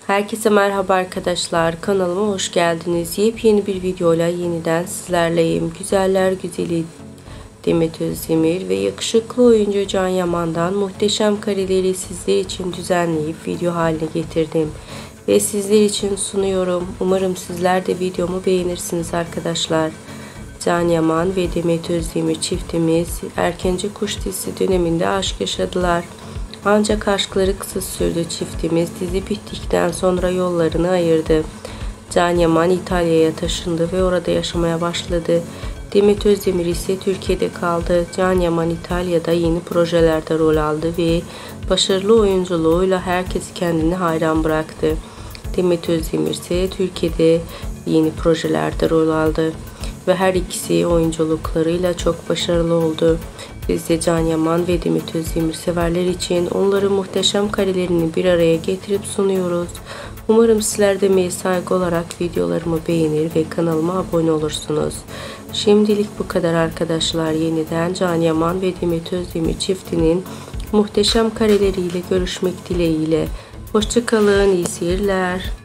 Herkese merhaba arkadaşlar, kanalıma hoş geldiniz. Yepyeni bir videoyla yeniden sizlerleyim. Güzeller güzeli Demet Özdemir ve yakışıklı oyuncu Can Yaman'dan muhteşem kareleri sizler için düzenleyip video haline getirdim ve sizler için sunuyorum. Umarım sizler de videomu beğenirsiniz arkadaşlar. Can Yaman ve Demet Özdemir çiftimiz Erkenci Kuş dizisi döneminde aşk yaşadılar. Ancak aşkları kısa sürdü. Çiftimiz dizi bittikten sonra yollarını ayırdı. Can Yaman İtalya'ya taşındı ve orada yaşamaya başladı. Demet Özdemir ise Türkiye'de kaldı. Can Yaman İtalya'da yeni projelerde rol aldı ve başarılı oyunculuğuyla herkesi kendine hayran bıraktı. Demet Özdemir ise Türkiye'de yeni projelerde rol aldı ve her ikisi oyunculuklarıyla çok başarılı oldu. Biz de Can Yaman ve Demet Özdemir severler için onların muhteşem karelerini bir araya getirip sunuyoruz. Umarım sizler de emeğe saygı olarak videolarımı beğenir ve kanalıma abone olursunuz. Şimdilik bu kadar arkadaşlar. Yeniden Can Yaman ve Demet Özdemir çiftinin muhteşem kareleriyle görüşmek dileğiyle. Hoşça kalın, iyi seyirler.